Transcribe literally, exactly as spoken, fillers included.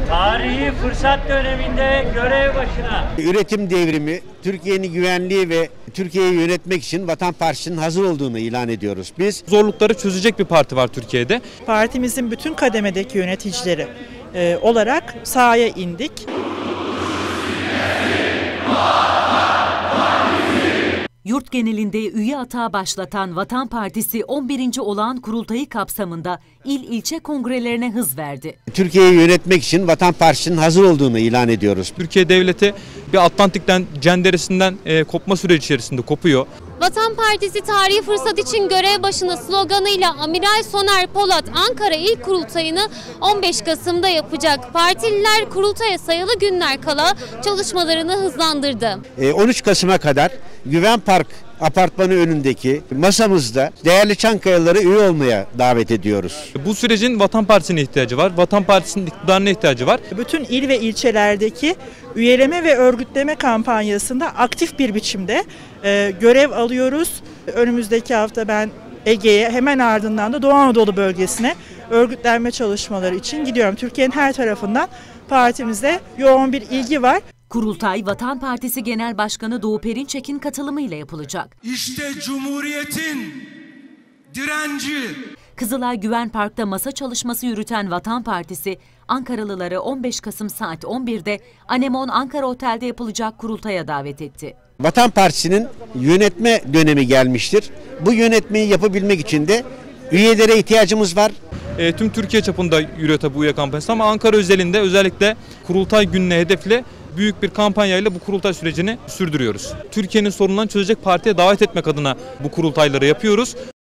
Tarihi fırsat döneminde görev başına. Üretim devrimi, Türkiye'nin güvenliği ve Türkiye'yi yönetmek için Vatan Partisi'nin hazır olduğunu ilan ediyoruz. Biz zorlukları çözecek bir parti var Türkiye'de. Partimizin bütün kademedeki yöneticileri e, olarak sahaya indik. Yurt genelinde üye atağı başlatan Vatan Partisi on birinci olağan kurultayı kapsamında il ilçe kongrelerine hız verdi. Türkiye'yi yönetmek için Vatan Partisi'nin hazır olduğunu ilan ediyoruz. Türkiye devleti bir Atlantik'ten, cenderesinden e, kopma süreci içerisinde kopuyor. Vatan Partisi tarihi fırsat için görev başına sloganıyla Amiral Soner Polat Ankara İl Kurultayı'nı on beş Kasım'da yapacak. Partililer kurultaya sayılı günler kala çalışmalarını hızlandırdı. on üç Kasım'a kadar Güven Park apartmanı önündeki masamızda değerli Çankayalıları üye olmaya davet ediyoruz. Bu sürecin Vatan Partisi'ne ihtiyacı var. Vatan Partisi'nin iktidarına ihtiyacı var. Bütün il ve ilçelerdeki üyeleme ve örgütleme kampanyasında aktif bir biçimde e, görev alıyoruz. Önümüzdeki hafta ben Ege'ye, hemen ardından da Doğu Anadolu bölgesine örgütlenme çalışmaları için gidiyorum. Türkiye'nin her tarafından partimize yoğun bir ilgi var. Kurultay, Vatan Partisi Genel Başkanı Doğu Perinçek'in katılımıyla yapılacak. İşte Cumhuriyet'in direnci. Kızılay Güven Park'ta masa çalışması yürüten Vatan Partisi, Ankaralıları on beş Kasım saat on birde Anemon Ankara Otel'de yapılacak kurultaya davet etti. Vatan Partisi'nin yönetme dönemi gelmiştir. Bu yönetmeyi yapabilmek için de üyelere ihtiyacımız var. E, tüm Türkiye çapında yürüyor tabi bu üye kampanyası ama Ankara özelinde özellikle kurultay gününe hedefle büyük bir kampanyayla bu kurultay sürecini sürdürüyoruz. Türkiye'nin sorunlarını çözecek partiye davet etmek adına bu kurultayları yapıyoruz.